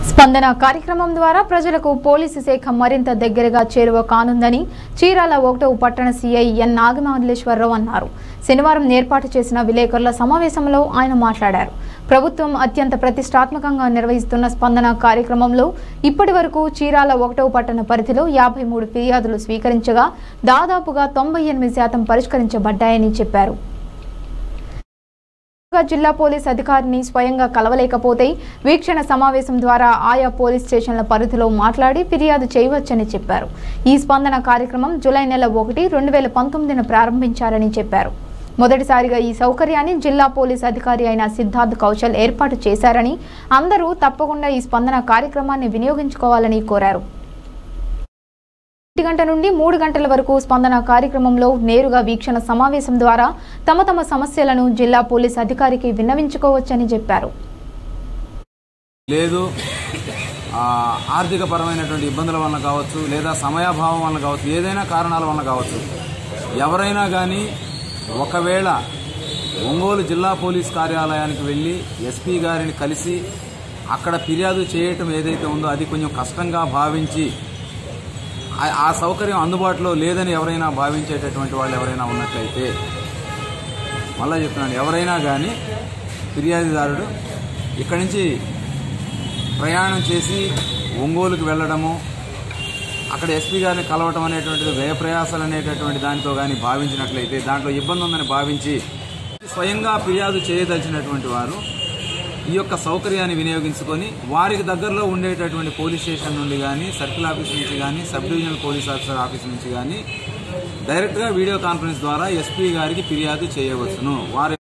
స్పందన కార్యక్రమం ద్వారా ప్రజలకు పోలీసు శాఖ మరింత దగ్గరగా చేరువ కానుందని చీరాల 1వ పట్టణ సీఐ ఎన్ నాగమల్లేశ్వరరావు అన్నారు. శనివారం ఏర్పాటు చేసిన విలేకరుల సమావేశంలో ఆయన మాట్లాడారు. ప్రభుత్వం అత్యంత ప్రతిష్టాత్మకంగా నిర్వహిస్తున్న స్పందన కార్యక్రమంలో ఇప్పటివరకు చీరాల 1వ పట్టణ పరిధిలో 53 ఫిర్యాదులు స్వీకరించగా దాదాపుగా 98% పరిష్కరించబడ్డాయని చెప్పారు. జిల్లా పోలీస్ అధికారిని స్వయంగా కలవలేకపోతే వీక్షణ సమావేశం ద్వారా ఆయా పోలీస్ స్టేషన్ల పరిధిలో మాట్లాడి ఫిర్యాదు చేయవచ్చని చెప్పారు. ఈ స్పందన కార్యక్రమం జూలై నెల 1, 2019న ప్రారంభించారని చెప్పారు. మొదటిసారిగా ఈ సౌకర్యాన్ని జిల్లా పోలీస్ అధికారి అయిన సిద్ధార్థ్ కౌశల్ ఏర్పాటు చేశారని, అందరూ తప్పకుండా ఈ స్పందన కార్యక్రమాన్ని వినియోగించుకోవాలని కోరారు. 1 గంట నుండి 3 గంటల వరకు స్పందన కార్యక్రమంలో నేరుగా వీక్షణ సమావేశం ద్వారా తమ సమస్యలను జిల్లా పోలీస్ అధికారికి విన్నవించుకోవచ్చని చెప్పారు. లేదు ఆర్థిక పరమైనటువంటి ఇబ్బందుల వల్ల కావచ్చు, లేదా సమయాభావం వల్ల కావచ్చు, ఏదైనా కారణాల వల్ల కావచ్చు, ఎవరైనా కానీ ఒకవేళ ఒంగోలు జిల్లా పోలీస్ కార్యాలయానికి వెళ్ళి ఎస్పీ గారిని కలిసి అక్కడ ఫిర్యాదు చేయటం ఏదైతే ఉందో అది కొంచెం కష్టంగా భావించి ఆ సౌకర్యం అందుబాటులో లేదని ఎవరైనా భావించేటటువంటి వాళ్ళు ఎవరైనా ఉన్నట్లయితే, మళ్ళా చెప్తున్నాను, ఎవరైనా కానీ ఫిర్యాదుదారుడు ఇక్కడి నుంచి ప్రయాణం చేసి ఒంగోలుకు వెళ్ళడము, అక్కడ ఎస్పీ గారిని కలవటం అనేటువంటిది వ్యయప్రయాసాలు అనేటటువంటి దానితో కానీ భావించినట్లయితే, దాంట్లో ఇబ్బంది ఉందని భావించి స్వయంగా ఫిర్యాదు చేయదలిచినటువంటి వారు ఈ యొక్క సౌకర్యాన్ని వినియోగించుకొని వారికి దగ్గరలో ఉండేటటువంటి పోలీస్ స్టేషన్ నుండి కానీ, సర్కిల్ ఆఫీస్ నుంచి కానీ, sub divisional police officer office నుంచి కానీ డైరెక్ట్గా వీడియో కాన్ఫరెన్స్ ద్వారా ఎస్పీ గారికి ఫిర్యాదు చేయవచ్చును. వారి